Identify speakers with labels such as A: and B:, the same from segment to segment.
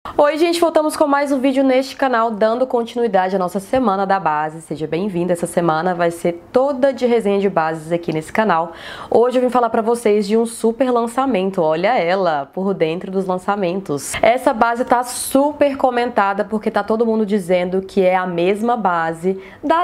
A: Oi gente, voltamos com mais um vídeo neste canal, dando continuidade à nossa semana da base. Seja bem-vindo, essa semana vai ser toda de resenha de bases aqui nesse canal. Hoje eu vim falar pra vocês de um super lançamento, olha ela, por dentro dos lançamentos. Essa base tá super comentada porque tá todo mundo dizendo que é a mesma base da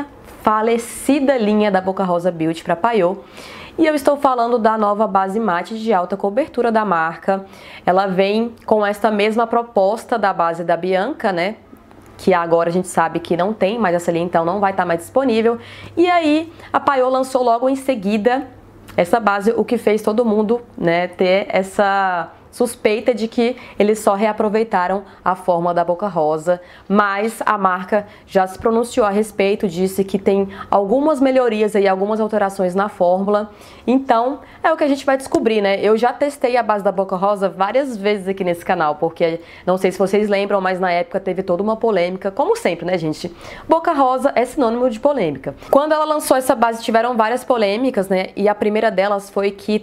A: falecida linha da Boca Rosa Beauty pra Paiô. E eu estou falando da nova base mate de alta cobertura da marca. Ela vem com esta mesma proposta da base da Bianca, né? Que agora a gente sabe que não tem, mas essa linha então não vai estar mais disponível. E aí a Paiô lançou logo em seguida essa base, o que fez todo mundo, né, ter essa suspeita de que eles só reaproveitaram a fórmula da Boca Rosa, mas a marca já se pronunciou a respeito, disse que tem algumas melhorias e algumas alterações na fórmula. Então é o que a gente vai descobrir, né? Eu já testei a base da Boca Rosa várias vezes aqui nesse canal, porque não sei se vocês lembram, mas na época teve toda uma polêmica, como sempre, né, gente? Boca Rosa é sinônimo de polêmica. Quando ela lançou essa base tiveram várias polêmicas, né? E a primeira delas foi que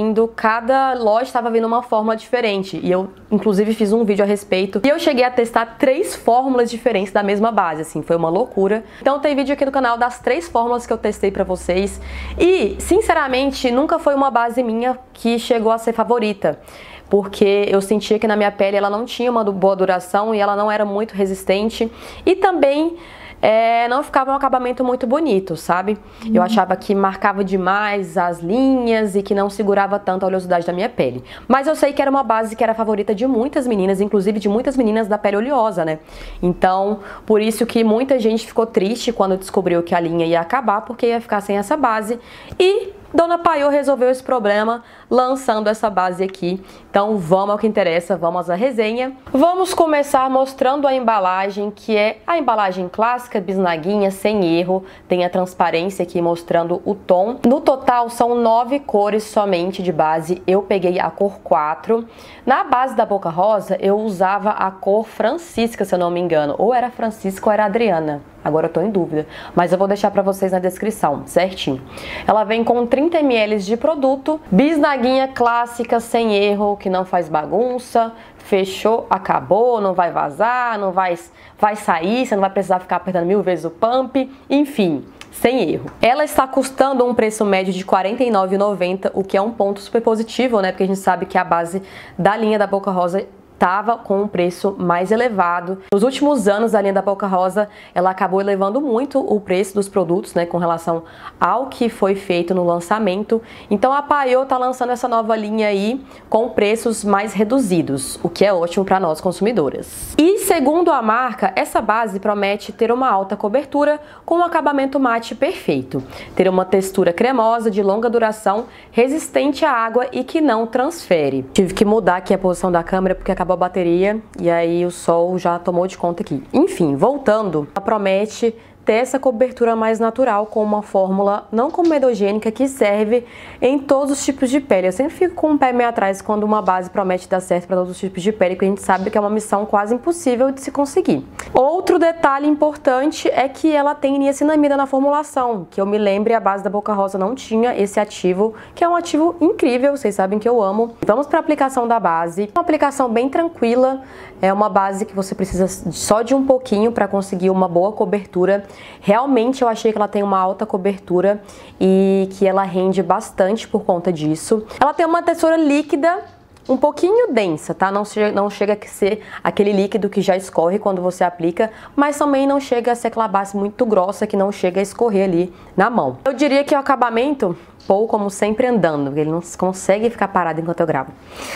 A: cada loja estava vindo uma fórmula diferente, e eu inclusive fiz um vídeo a respeito e eu cheguei a testar 3 fórmulas diferentes da mesma base, assim, foi uma loucura. Então tem vídeo aqui no canal das 3 fórmulas que eu testei pra vocês e, sinceramente, nunca foi uma base minha que chegou a ser favorita, porque eu sentia que na minha pele ela não tinha uma boa duração e ela não era muito resistente e também não ficava um acabamento muito bonito, sabe? Eu achava que marcava demais as linhas e que não segurava tanto a oleosidade da minha pele. Mas eu sei que era uma base que era favorita de muitas meninas, inclusive de muitas meninas da pele oleosa, né? Então, por isso que muita gente ficou triste quando descobriu que a linha ia acabar, porque ia ficar sem essa base. E Dona Paiô resolveu esse problema lançando essa base aqui. Então vamos ao que interessa, vamos à resenha. Vamos começar mostrando a embalagem, que é a embalagem clássica, bisnaguinha, sem erro. Tem a transparência aqui mostrando o tom. No total são 9 cores somente de base. Eu peguei a cor 4. Na base da Boca Rosa eu usava a cor Francisca, se eu não me engano. Ou era Francisca ou era Adriana. Agora eu tô em dúvida, mas eu vou deixar pra vocês na descrição, certinho. Ela vem com 30 ml de produto, bisnaguinha clássica, sem erro, que não faz bagunça, fechou, acabou, não vai vazar, não vai sair, você não vai precisar ficar apertando 1000 vezes o pump, enfim, sem erro. Ela está custando um preço médio de R$ 49,90, o que é um ponto super positivo, né? Porque a gente sabe que a base da linha da Boca Rosa estava com um preço mais elevado. Nos últimos anos, a linha da Boca Rosa, ela acabou elevando muito o preço dos produtos, né, com relação ao que foi feito no lançamento. Então a Paiô tá lançando essa nova linha aí com preços mais reduzidos, o que é ótimo para nós consumidoras. E segundo a marca, essa base promete ter uma alta cobertura com um acabamento mate perfeito, ter uma textura cremosa, de longa duração, resistente à água e que não transfere. Tive que mudar aqui a posição da câmera porque acabou a bateria e aí o sol já tomou de conta aqui. Enfim, voltando, ela promete ter essa cobertura mais natural com uma fórmula não comedogênica que serve em todos os tipos de pele. Eu sempre fico com um pé meio atrás quando uma base promete dar certo para todos os tipos de pele, porque a gente sabe que é uma missão quase impossível de se conseguir. Outro detalhe importante é que ela tem niacinamida na formulação, que eu me lembre, a base da Boca Rosa não tinha esse ativo, que é um ativo incrível, vocês sabem que eu amo. Vamos para a aplicação da base. Uma aplicação bem tranquila, é uma base que você precisa só de um pouquinho para conseguir uma boa cobertura. Realmente eu achei que ela tem uma alta cobertura e que ela rende bastante por conta disso. Ela tem uma textura líquida, um pouquinho densa, tá? Não chega a ser aquele líquido que já escorre quando você aplica, mas também não chega a ser aquela base muito grossa que não chega a escorrer ali na mão. Eu diria que o acabamento, ou como sempre andando, ele não consegue ficar parado enquanto eu gravo.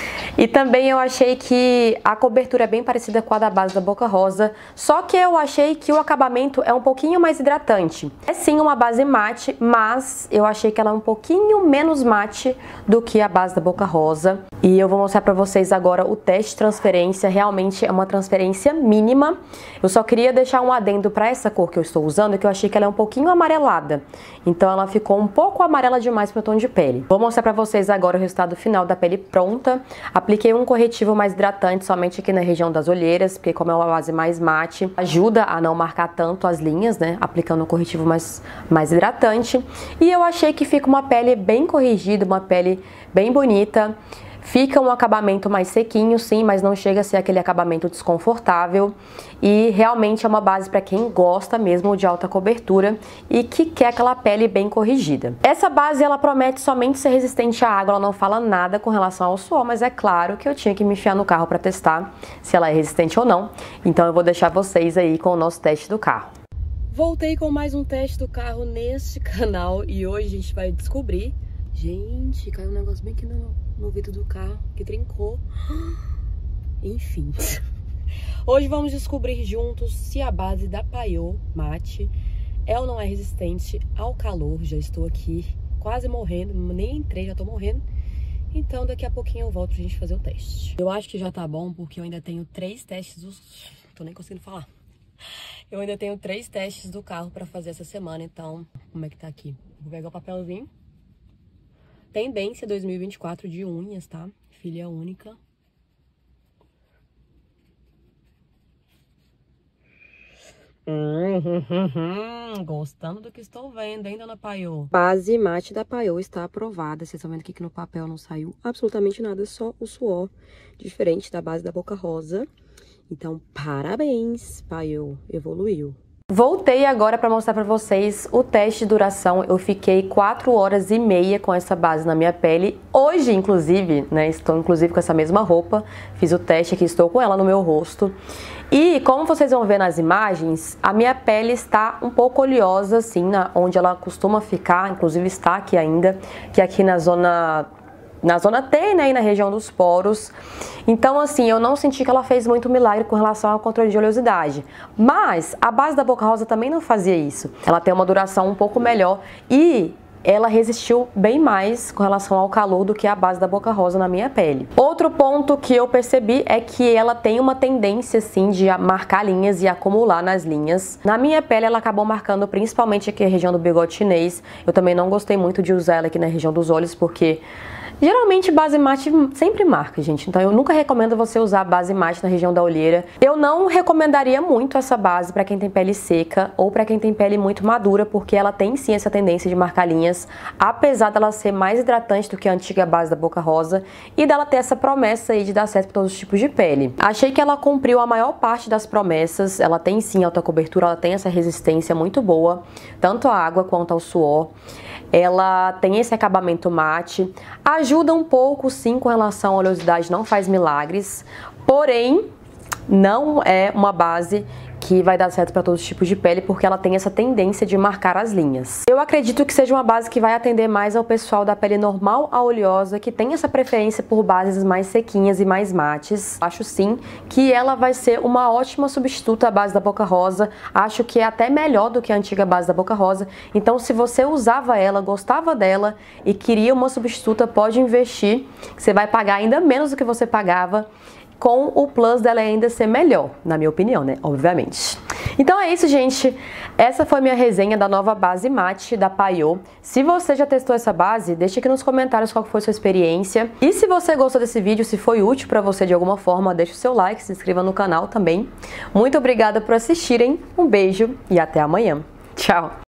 A: E também eu achei que a cobertura é bem parecida com a da base da Boca Rosa, só que eu achei que o acabamento é um pouquinho mais hidratante. É sim uma base mate, mas eu achei que ela é um pouquinho menos mate do que a base da Boca Rosa. E eu vou mostrar pra vocês agora o teste de transferência, realmente é uma transferência mínima. Eu só queria deixar um adendo pra essa cor que eu estou usando, que eu achei que ela é um pouquinho amarelada. Então ela ficou um pouco amarela demais pro meu tom de pele. Vou mostrar pra vocês agora o resultado final da pele pronta. Apliquei um corretivo mais hidratante somente aqui na região das olheiras, porque como é uma base mais mate, ajuda a não marcar tanto as linhas, né? Aplicando um corretivo mais hidratante. E eu achei que fica uma pele bem corrigida, uma pele bem bonita. Fica um acabamento mais sequinho, sim, mas não chega a ser aquele acabamento desconfortável. E realmente é uma base para quem gosta mesmo de alta cobertura e que quer aquela pele bem corrigida. Essa base, ela promete somente ser resistente à água, ela não fala nada com relação ao suor, mas é claro que eu tinha que me enfiar no carro para testar se ela é resistente ou não. Então eu vou deixar vocês aí com o nosso teste do carro. Voltei com mais um teste do carro neste canal e hoje a gente vai descobrir... Gente, caiu um negócio bem aqui no vidro do carro, que trincou. Enfim. Hoje vamos descobrir juntos se a base da Payot Mate é ou não é resistente ao calor. Já estou aqui quase morrendo, nem entrei, já tô morrendo. Então daqui a pouquinho eu volto pra gente fazer o teste. Eu acho que já tá bom, porque eu ainda tenho 3 testes dos... Tô nem conseguindo falar. Eu ainda tenho 3 testes do carro pra fazer essa semana, então... Como é que tá aqui? Vou pegar o papelzinho. Tendência 2024 de unhas, tá? Filha única. Gostando do que estou vendo, hein, dona Payot? Base mate da Payot está aprovada. Vocês estão vendo aqui que no papel não saiu absolutamente nada, só o suor, diferente da base da Boca Rosa. Então, parabéns, Payot, evoluiu. Voltei agora para mostrar para vocês o teste de duração. Eu fiquei 4 horas e meia com essa base na minha pele. Hoje, inclusive, né, estou inclusive com essa mesma roupa. Fiz o teste aqui, estou com ela no meu rosto. E como vocês vão ver nas imagens, a minha pele está um pouco oleosa, assim, onde ela costuma ficar. Inclusive está aqui ainda, que é aqui na zona T, né, e na região dos poros. Então, assim, eu não senti que ela fez muito milagre com relação ao controle de oleosidade. Mas a base da Boca Rosa também não fazia isso. Ela tem uma duração um pouco melhor e ela resistiu bem mais com relação ao calor do que a base da Boca Rosa na minha pele. Outro ponto que eu percebi é que ela tem uma tendência, assim, de marcar linhas e acumular nas linhas. Na minha pele, ela acabou marcando principalmente aqui a região do bigode chinês. Eu também não gostei muito de usar ela aqui na região dos olhos, porque... geralmente base mate sempre marca, gente. Então eu nunca recomendo você usar base mate na região da olheira. Eu não recomendaria muito essa base para quem tem pele seca ou para quem tem pele muito madura, porque ela tem sim essa tendência de marcar linhas, apesar dela ser mais hidratante do que a antiga base da Boca Rosa e dela ter essa promessa aí de dar certo para todos os tipos de pele. Achei que ela cumpriu a maior parte das promessas. Ela tem sim alta cobertura, ela tem essa resistência muito boa, tanto à água quanto ao suor. Ela tem esse acabamento mate, ajuda um pouco sim com relação à oleosidade, não faz milagres, porém não é uma base que vai dar certo para todos os tipos de pele, porque ela tem essa tendência de marcar as linhas. Eu acredito que seja uma base que vai atender mais ao pessoal da pele normal a oleosa, que tem essa preferência por bases mais sequinhas e mais mates. Acho sim que ela vai ser uma ótima substituta à base da Boca Rosa. Acho que é até melhor do que a antiga base da Boca Rosa. Então, se você usava ela, gostava dela e queria uma substituta, pode investir, que você vai pagar ainda menos do que você pagava, com o plus dela ainda ser melhor, na minha opinião, né? Obviamente. Então é isso, gente. Essa foi minha resenha da nova base mate da Payot. Se você já testou essa base, deixa aqui nos comentários qual foi a sua experiência. E se você gostou desse vídeo, se foi útil pra você de alguma forma, deixa o seu like, se inscreva no canal também. Muito obrigada por assistirem, um beijo e até amanhã. Tchau!